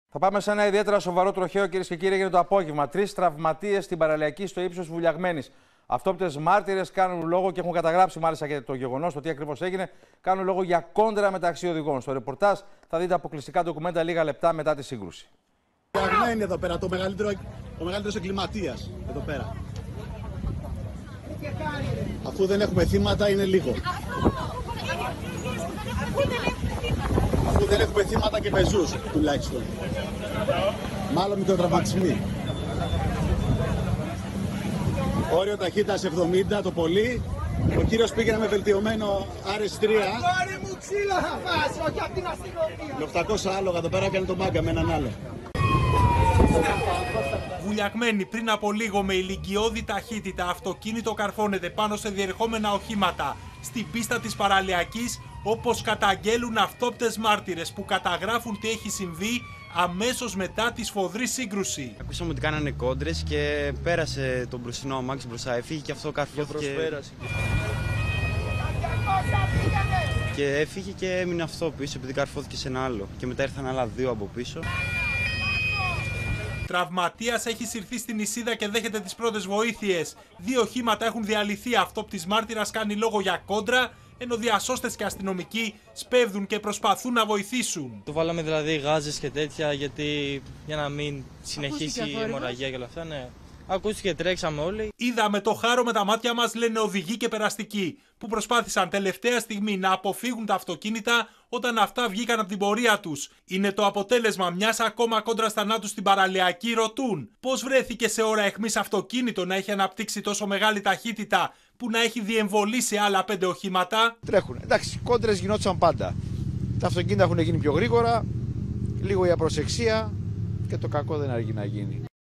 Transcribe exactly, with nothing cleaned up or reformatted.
Θα πάμε σε ένα ιδιαίτερα σοβαρό τροχαίο, κυρίες και κύριοι, έγινε το απόγευμα. Τρεις τραυματίες στην παραλιακή στο ύψος Βουλιαγμένης. Αυτόπτες μάρτυρες κάνουν λόγο και έχουν καταγράψει μάλιστα και το γεγονός, το τι ακριβώς έγινε. Κάνουν λόγο για κόντρα μεταξύ οδηγών. Στο ρεπορτάζ θα δείτε αποκλειστικά ντοκουμέντα λίγα λεπτά μετά τη σύγκρουση. Είναι εδώ πέρα το μεγαλύτερο, ο μεγαλύτερος εγκληματίας. Εδώ πέρα. Αφού δεν έχουμε θύματα, είναι λίγο. Αφού δεν έχουμε θύματα και πεζούς, τουλάχιστον. Μάλλον μικροτραυματισμοί. Όριο ταχύτητας εβδομήντα το πολύ. Ο κύριος πήγαινε με βελτιωμένο αρ ες τρία. Κόρη μου ξύλο θα φας, όχι από την αστυνομία. Με οκτακόσια άλογα εδώ πέρα έκανε τον μάγκα με έναν άλλο. Βουλιαγμένη πριν από λίγο με ηλικιώδη ταχύτητα, αυτοκίνητο καρφώνεται πάνω σε διερχόμενα οχήματα στην πίστα της παραλιακής, όπως καταγγέλουν αυτόπτες μάρτυρες που καταγράφουν τι έχει συμβεί αμέσως μετά τη σφοδρή σύγκρουση. Ακούσαμε ότι κάνανε κόντρες και πέρασε τον μπροστινό αμάξι μπροστά, έφυγε και αυτό καρφώθηκε και... και έφυγε και έμεινε αυτό πίσω επειδή καρφώθηκε σε ένα άλλο και μετά ήρθαν άλλα δύο από πίσω. Τραυματίας έχει συρθεί στην νησίδα και δέχεται τις πρώτες βοήθειες. Δύο οχήματα έχουν διαλυθεί. Αυτόπτης μάρτυρας κάνει λόγο για κόντρα, ενώ διασώστες και αστυνομικοί σπέβδουν και προσπαθούν να βοηθήσουν. Το βάλαμε δηλαδή γάζες και τέτοια γιατί για να μην συνεχίσει η αιμορραγία και όλα αυτά. Ναι. Ακούστηκε, τρέξαμε όλοι. Είδαμε το χάρο με τα μάτια μας, λένε οδηγοί και περαστικοί, που προσπάθησαν τελευταία στιγμή να αποφύγουν τα αυτοκίνητα όταν αυτά βγήκαν από την πορεία τους. Είναι το αποτέλεσμα μιας ακόμα κόντρας θανάτου στην παραλιακή. Ρωτούν πώς βρέθηκε σε ώρα αιχμής αυτοκίνητο να έχει αναπτύξει τόσο μεγάλη ταχύτητα που να έχει διεμβολήσει άλλα πέντε οχήματα. Τρέχουν. Εντάξει, κόντρες γινόντουσαν πάντα. Τα αυτοκίνητα έχουν γίνει πιο γρήγορα, λίγο η απροσεξία και το κακό δεν αργεί να γίνει.